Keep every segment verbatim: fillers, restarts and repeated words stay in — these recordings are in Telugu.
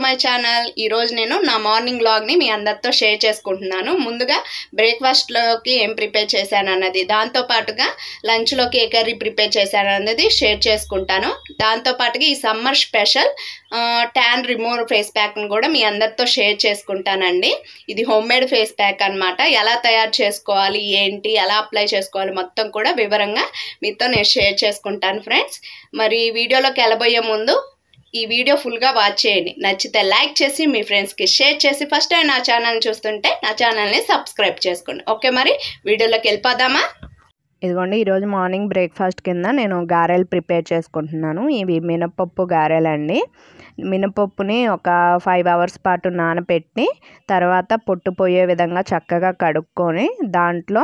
My channel. ఈరోజు నేను నా మార్నింగ్ వ్లాగ్ని మీ అందరితో షేర్ చేసుకుంటున్నాను. ముందుగా బ్రేక్ఫాస్ట్లోకి ఏం ప్రిపేర్ చేశాను అన్నది, దాంతోపాటుగా లంచ్లోకి ఏ కర్రీ ప్రిపేర్ చేశాను అన్నది షేర్ చేసుకుంటాను. దాంతోపాటుగా ఈ summer special tan remover face ప్యాక్ని కూడా మీ అందరితో షేర్ చేసుకుంటానండి. ఇది హోమ్ మేడ్ ఫేస్ ప్యాక్ అనమాట. ఎలా తయారు చేసుకోవాలి, ఏంటి, ఎలా అప్లై చేసుకోవాలి మొత్తం కూడా వివరంగా మీతో నేను షేర్ చేసుకుంటాను ఫ్రెండ్స్. మరి వీడియోలోకి వెళ్ళబోయే ముందు ఈ వీడియో ఫుల్గా వాచ్ చేయండి. నచ్చితే లైక్ చేసి మీ ఫ్రెండ్స్కి షేర్ చేసి ఫస్ట్ టైం నా ఛానల్ని చూస్తుంటే నా ఛానల్ని సబ్స్క్రైబ్ చేసుకోండి. ఓకే, మరి వీడియోలోకి వెళ్ళిపోదామా? ఇదిగోండి, ఈరోజు మార్నింగ్ బ్రేక్ఫాస్ట్ కింద నేను గారెలు ప్రిపేర్ చేసుకుంటున్నాను. ఇవి మినపప్పు గారెలండి. మినపప్పుని ఒక ఫైవ్ అవర్స్ పాటు నానబెట్టి తర్వాత పొట్టు పోయే విధంగా చక్కగా కడుక్కొని దాంట్లో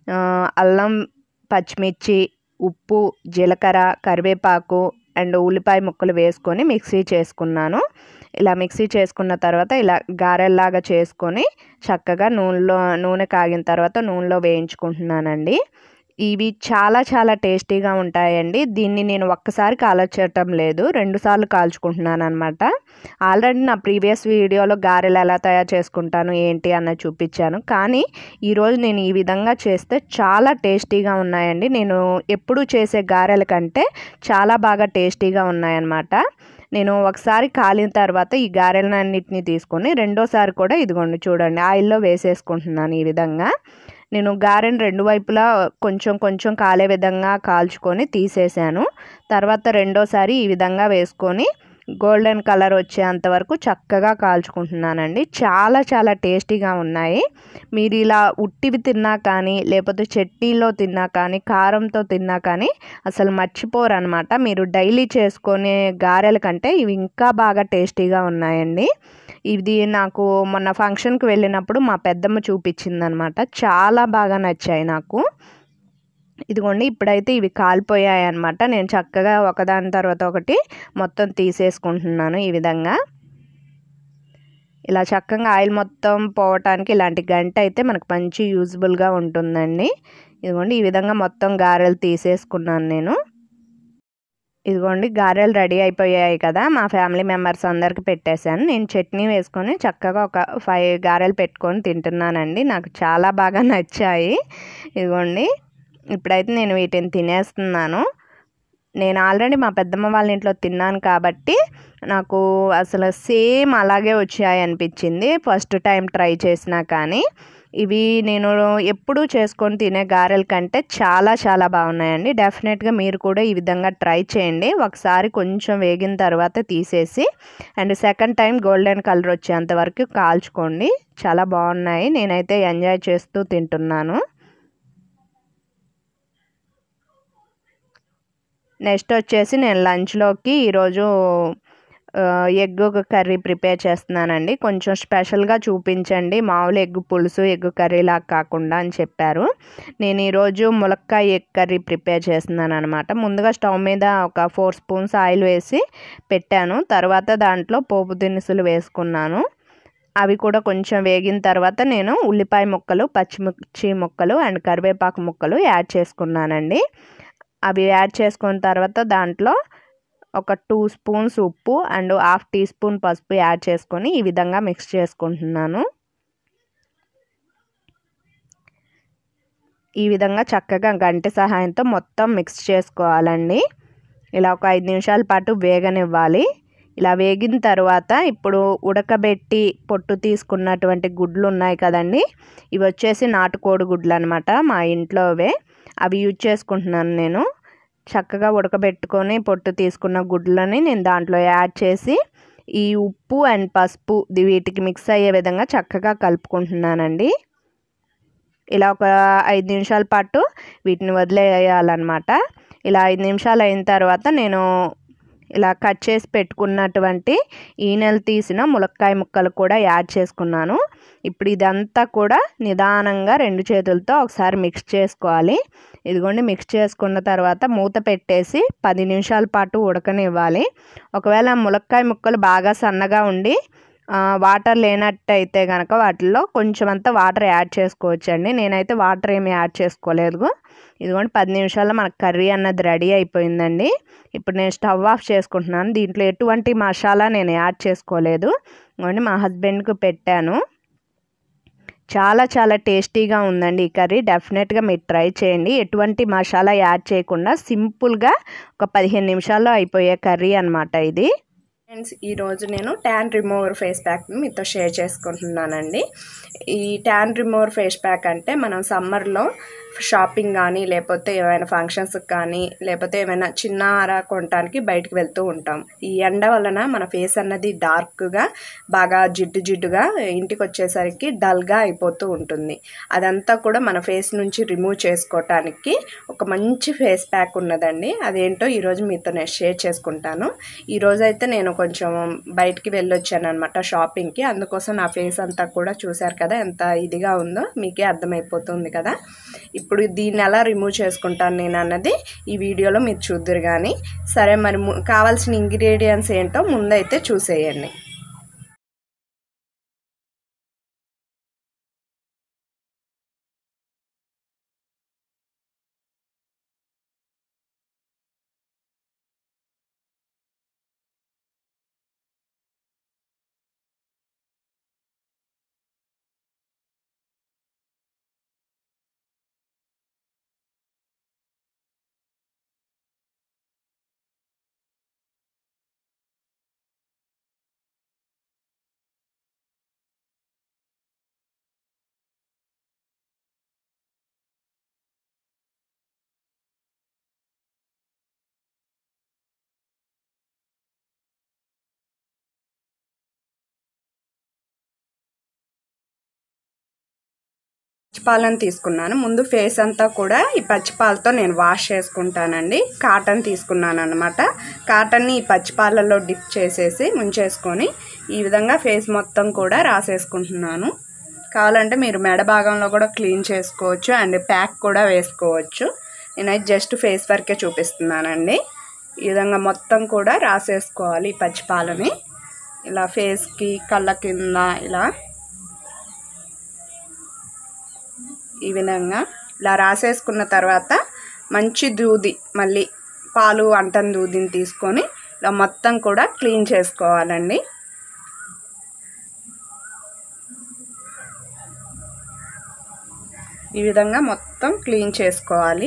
అల్లం, పచ్చిమిర్చి, ఉప్పు, జీలకర్ర, కరివేపాకు అండ్ ఉల్లిపాయ ముక్కలు వేసుకొని మిక్సీ చేసుకున్నాను. ఇలా మిక్సీ చేసుకున్న తర్వాత ఇలా గారెల్లాగా చేసుకొని చక్కగా నూనెలో నూనె కాగిన తర్వాత నూనెలో వేయించుకుంటున్నానండి. ఇవి చాలా చాలా టేస్టీగా ఉంటాయండి. దీన్ని నేను ఒక్కసారి కాల్చటం లేదు, రెండు సార్లు కాల్చుకుంటున్నాను అనమాట. ఆల్రెడీ నా ప్రీవియస్ వీడియోలో గారెలు ఎలా తయారు చేసుకుంటాను ఏంటి అన్నది చూపించాను. కానీ ఈరోజు నేను ఈ విధంగా చేస్తే చాలా టేస్టీగా ఉన్నాయండి. నేను ఎప్పుడూ చేసే గారెల కంటే చాలా బాగా టేస్టీగా ఉన్నాయన్నమాట. నేను ఒకసారి కాలిన తర్వాత ఈ గారెలన్నింటినీ తీసుకొని రెండోసారి కూడా ఇదిగోండి చూడండి ఆయిల్లో వేసేసుకుంటున్నాను. ఈ విధంగా నేను గారెను రెండు వైపులా కొంచెం కొంచెం కాలే విధంగా కాల్చుకొని తీసేసాను. తర్వాత రెండోసారి ఈ విధంగా వేసుకొని గోల్డెన్ కలర్ వచ్చేంత వరకు చక్కగా కాల్చుకుంటున్నానండి. చాలా చాలా టేస్టీగా ఉన్నాయి. మీరు ఇలా ఉట్టివి తిన్నా కానీ లేకపోతే చట్నీలో తిన్నా కానీ కారంతో తిన్నా కానీ అసలు మర్చిపోరు అనమాట. మీరు డైలీ చేసుకునే గారెల కంటే ఇవి ఇంకా బాగా టేస్టీగా ఉన్నాయండి. ఇది నాకు మొన్న ఫంక్షన్కి వెళ్ళినప్పుడు మా పెద్దమ్మ చూపించిందనమాట. చాలా బాగా నచ్చాయి నాకు. ఇదిగోండి, ఇప్పుడైతే ఇవి కాలిపోయాయి అనమాట. నేను చక్కగా ఒకదాని తర్వాత ఒకటి మొత్తం తీసేసుకుంటున్నాను. ఈ విధంగా ఇలా చక్కగా ఆయిల్ మొత్తం పోవటానికి ఇలాంటి గంట అయితే మనకు మంచి యూజ్ఫుల్గా ఉంటుందండి. ఇదిగోండి, ఈ విధంగా మొత్తం గారెలు తీసేసుకున్నాను నేను. ఇదిగోండి, గారెలు రెడీ అయిపోయాయి కదా, మా ఫ్యామిలీ మెంబర్స్ అందరికి పెట్టేశాను. నేను చట్నీ వేసుకొని చక్కగా ఒక ఫైవ్ గారెలు పెట్టుకొని తింటున్నానండి. నాకు చాలా బాగా నచ్చాయి. ఇదిగోండి, ఇప్పుడైతే నేను వీటిని తినేస్తున్నాను. నేను ఆల్రెడీ మా పెద్దమ్మ వాళ్ళ ఇంట్లో తిన్నాను కాబట్టి నాకు అసలు సేమ్ అలాగే వచ్చాయి అనిపించింది ఫస్ట్ టైం ట్రై చేసినా. కానీ ఇవి నేను ఎప్పుడూ చేసుకొని తినే గారెల కంటే చాలా చాలా బాగున్నాయండి. డెఫినెట్గా మీరు కూడా ఈ విధంగా ట్రై చేయండి. ఒకసారి కొంచెం వేగిన తర్వాత తీసేసి and second time golden colour వచ్చేంత వరకు కాల్చుకోండి. చాలా బాగున్నాయి. నేనైతే ఎంజాయ్ చేస్తూ తింటున్నాను. నెక్స్ట్ వచ్చేసి నేను లంచ్లోకి ఈరోజు ఎగ్ కర్రీ ప్రిపేర్ చేస్తున్నానండి. కొంచెం స్పెషల్గా చూపించండి, మామూలు ఎగ్ పులుసు ఎగ్ కర్రీలాగా కాకుండా అని చెప్పారు. నేను ఈరోజు ములక్కాయ ఎగ్ కర్రీ ప్రిపేర్ చేస్తున్నాను అనమాట. ముందుగా స్టవ్ మీద ఒక ఫోర్ స్పూన్స్ ఆయిల్ వేసి పెట్టాను. తర్వాత దాంట్లో పోపు దినుసులు వేసుకున్నాను. అవి కూడా కొంచెం వేగిన తర్వాత నేను ఉల్లిపాయ ముక్కలు, పచ్చిమిర్చి ముక్కలు అండ్ కరివేపాకు ముక్కలు యాడ్ చేసుకున్నానండి. అవి యాడ్ చేసుకున్న తర్వాత దాంట్లో ఒక టూ స్పూన్స్ ఉప్పు అండ్ హాఫ్ టీ స్పూన్ పసుపు యాడ్ చేసుకొని ఈ విధంగా మిక్స్ చేసుకుంటున్నాను. ఈ విధంగా చక్కగా గంటె సహాయంతో మొత్తం మిక్స్ చేసుకోవాలండి. ఇలా ఒక ఐదు నిమిషాల పాటు వేగనివ్వాలి. ఇలా వేగిన తర్వాత ఇప్పుడు ఉడకబెట్టి పొట్టు తీసుకున్నటువంటి గుడ్లు ఉన్నాయి కదండి, ఇవి వచ్చేసి నాటుకోడి గుడ్లు అనమాట, మా ఇంట్లోవే. అవి యూజ్ చేసుకుంటున్నాను నేను. చక్కగా ఉడకబెట్టుకొని పొట్టు తీసుకున్న గుడ్లని నేను దాంట్లో యాడ్ చేసి ఈ ఉప్పు అండ్ పసుపు వీటికి మిక్స్ అయ్యే విధంగా చక్కగా కలుపుకుంటున్నానండి. ఇలా ఒక ఐదు నిమిషాల పాటు వీటిని వదిలేయాలన్నమాట. ఇలా ఐదు నిమిషాలు అయిన తర్వాత నేను ఇలా కట్ చేసి పెట్టుకున్నటువంటి ఈనెలు తీసిన ములక్కాయ ముక్కలు కూడా యాడ్ చేసుకున్నాను. ఇప్పుడు ఇదంతా కూడా నిదానంగా రెండు చేతులతో ఒకసారి మిక్స్ చేసుకోవాలి. ఇదిగోండి, మిక్స్ చేసుకున్న తర్వాత మూత పెట్టేసి పది నిమిషాల పాటు ఉడకనివ్వాలి. ఒకవేళ ములక్కాయ ముక్కలు బాగా సన్నగా ఉండి వాటర్ లేనట్టయితే కనుక వాటిల్లో కొంచెం అంతా వాటర్ యాడ్ చేసుకోవచ్చండి. నేనైతే వాటర్ ఏమి యాడ్ చేసుకోలేదు. ఇదిగోండి పది నిమిషాల్లో మనకు కర్రీ అన్నది రెడీ అయిపోయిందండి. ఇప్పుడు నేను స్టవ్ ఆఫ్ చేసుకుంటున్నాను. దీంట్లో ఎటువంటి మసాలా నేను యాడ్ చేసుకోలేదు. ఇదిగోండి మా హస్బెండ్కి పెట్టాను. చాలా చాలా టేస్టీగా ఉందండి ఈ కర్రీ. డెఫినెట్గా మీరు ట్రై చేయండి. ఎటువంటి మసాలా యాడ్ చేయకుండా సింపుల్గా ఒక పదిహేను నిమిషాల్లో అయిపోయే కర్రీ అన్నమాట ఇది. ఫ్రెండ్స్, ఈరోజు నేను ట్యాన్ రిమూవర్ ఫేస్ ప్యాక్ని మీతో షేర్ చేసుకుంటున్నానండి. ఈ ట్యాన్ రిమూవర్ ఫేస్ ప్యాక్ అంటే మనం సమ్మర్లో షాపింగ్ కానీ లేకపోతే ఏమైనా ఫంక్షన్స్కి కానీ లేకపోతే ఏమైనా చిన్న ఆరా కొనడానికి బయటకు వెళ్తూ ఉంటాం. ఈ ఎండ వలన మన ఫేస్ అన్నది డార్క్గా బాగా జిడ్డు జిడ్డుగా ఇంటికి వచ్చేసరికి డల్గా అయిపోతూ ఉంటుంది. అదంతా కూడా మన ఫేస్ నుంచి రిమూవ్ చేసుకోవటానికి ఒక మంచి ఫేస్ ప్యాక్ ఉన్నదండి. అదేంటో ఈరోజు మీతో నేను షేర్ చేసుకుంటాను. ఈరోజు అయితే నేను కొంచెం బయటికి వెళ్ళొచ్చాను అనమాట షాపింగ్కి. అందుకోసం నా ఫేస్ అంతా కూడా చూశారు కదా ఎంత ఇదిగా ఉందో, మీకే అర్థమైపోతుంది కదా. ఇప్పుడు దీన్ని ఎలా రిమూవ్ చేసుకుంటాను నేను అన్నది ఈ వీడియోలో మీరు చూద్దరు కానీ. సరే, మరి కావాల్సిన ఇంగ్రీడియంట్స్ ఏంటో ముందైతే చూసేయండి. పచ్చిపాలను తీసుకున్నాను. ముందు ఫేస్ అంతా కూడా ఈ పచ్చిపాలతో నేను వాష్ చేసుకుంటానండి. కాటన్ తీసుకున్నాను అనమాట. కాటన్ని ఈ పచ్చిపాలలో డిప్ చేసేసి ముంచేసుకొని ఈ విధంగా ఫేస్ మొత్తం కూడా రాసేసుకుంటున్నాను. కావాలంటే మీరు మెడ భాగంలో కూడా క్లీన్ చేసుకోవచ్చు అండ్ ప్యాక్ కూడా వేసుకోవచ్చు. నేనైతే జస్ట్ ఫేస్ వరకే చూపిస్తున్నానండి. ఈ విధంగా మొత్తం కూడా రాసేసుకోవాలి ఈ పచ్చిపాలని. ఇలా ఫేస్కి, కళ్ళ కింద ఇలా ఈ విధంగా ఇలా రాసేసుకున్న తర్వాత మంచి దూది, మళ్ళీ పాలు అంటని దూదిని తీసుకొని ఇలా మొత్తం కూడా క్లీన్ చేసుకోవాలండి. ఈ విధంగా మొత్తం క్లీన్ చేసుకోవాలి.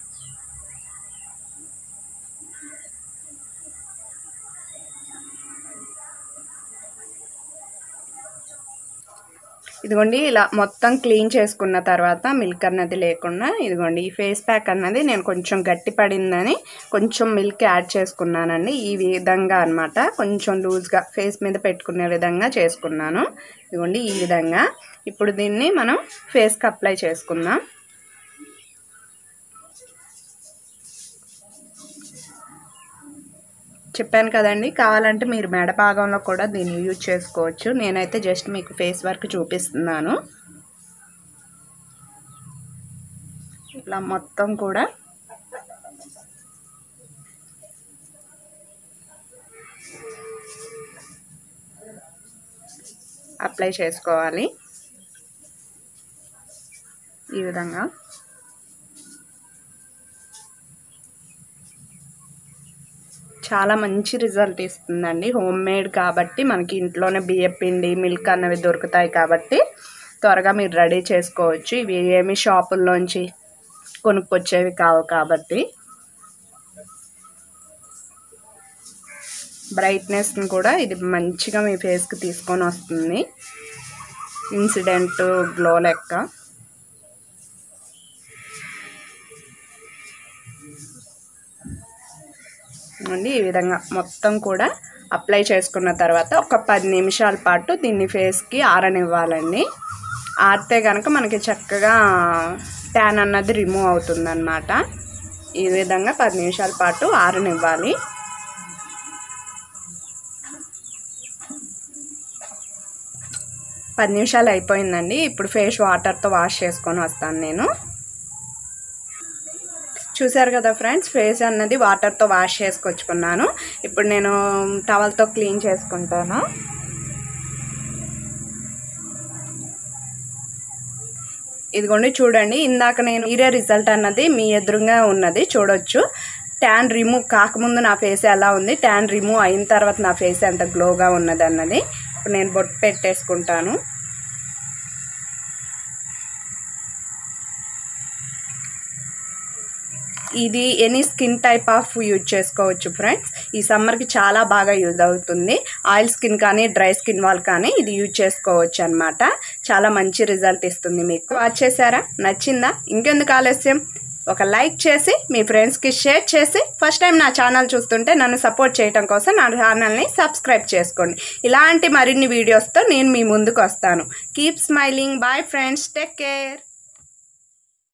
ఇదిగోండి ఇలా మొత్తం క్లీన్ చేసుకున్న తర్వాత మిల్క్ అన్నది లేకుండా ఇదిగోండి ఈ ఫేస్ ప్యాక్ అన్నది నేను కొంచెం గట్టి పడిందని కొంచెం మిల్క్ యాడ్ చేసుకున్నానండి. ఈ విధంగా అన్నమాట కొంచెం లూజ్గా ఫేస్ మీద పెట్టుకునే విధంగా చేసుకున్నాను. ఇదిగోండి ఈ విధంగా. ఇప్పుడు దీన్ని మనం ఫేస్కి అప్లై చేసుకుందాం. చెప్పాను కదండి, కావాలంటే మీరు మెడ భాగంలో కూడా దీన్ని యూజ్ చేసుకోవచ్చు. నేనైతే జస్ట్ మీకు ఫేస్ వర్క్ చూపిస్తున్నాను. ఇలా మొత్తం కూడా అప్లై చేసుకోవాలి ఈ విధంగా. చాలా మంచి రిజల్ట్ ఇస్తుందండి. హోమ్ మేడ్ కాబట్టి మనకి ఇంట్లోనే బియ్యం పిండి, మిల్క్ అన్నవి దొరుకుతాయి కాబట్టి త్వరగా మీరు రెడీ చేసుకోవచ్చు. ఇవి ఏమి షాపుల్లోంచి కొనుక్కొచ్చేవి కావు కాబట్టి. బ్రైట్నెస్ని కూడా ఇది మంచిగా మీ ఫేస్కి తీసుకొని వస్తుంది. ఇన్సిడెంట్ గ్లో లెక్క. అండి ఈ విధంగా మొత్తం కూడా అప్లై చేసుకున్న తర్వాత ఒక పది నిమిషాల పాటు దీన్ని ఫేస్కి ఆరనివ్వాలండి. ఆరితే కనుక మనకి చక్కగా ట్యాన్ అన్నది రిమూవ్ అవుతుందన్నమాట. ఈ విధంగా పది నిమిషాల పాటు ఆరనివ్వాలి. పది నిమిషాలు అయిపోయిందండి. ఇప్పుడు ఫేస్ వాటర్తో వాష్ చేసుకొని వస్తాను నేను. చూసారు కదా ఫ్రెండ్స్, ఫేస్ అన్నది వాటర్తో వాష్ చేసుకొచ్చుకున్నాను. ఇప్పుడు నేను టవల్తో క్లీన్ చేసుకుంటాను. ఇదిగోండి చూడండి, ఇందాక నేను ఇరే రిజల్ట్ అన్నది మీ ఎదురుగా ఉన్నది చూడొచ్చు. ట్యాన్ రిమూవ్ కాకముందు నా ఫేస్ ఎలా ఉంది, ట్యాన్ రిమూవ్ అయిన తర్వాత నా ఫేస్ ఎంత గ్లోగా ఉన్నది అన్నది. ఇప్పుడు నేను బొట్టు పెట్టేసుకుంటాను. ఇది any skin type of use చేసుకోవచ్చు ఫ్రెండ్స్. ఈ సమ్మర్కి చాలా బాగా యూజ్ అవుతుంది. ఆయిల్ స్కిన్ కానీ డ్రై స్కిన్ వాళ్ళు కానీ ఇది యూజ్ చేసుకోవచ్చు అనమాట. చాలా మంచి రిజల్ట్ ఇస్తుంది. మీకు వాచ్ చేశారా, నచ్చిందా? ఇంకెందుకు ఆలస్యం, ఒక లైక్ చేసి మీ ఫ్రెండ్స్కి షేర్ చేసి ఫస్ట్ టైం నా ఛానల్ చూస్తుంటే నన్ను సపోర్ట్ చేయడం కోసం నా ఛానల్ని సబ్స్క్రైబ్ చేసుకోండి. ఇలాంటి మరిన్ని వీడియోస్తో నేను మీ ముందుకు వస్తాను. Keep smiling. Bye friends, take care.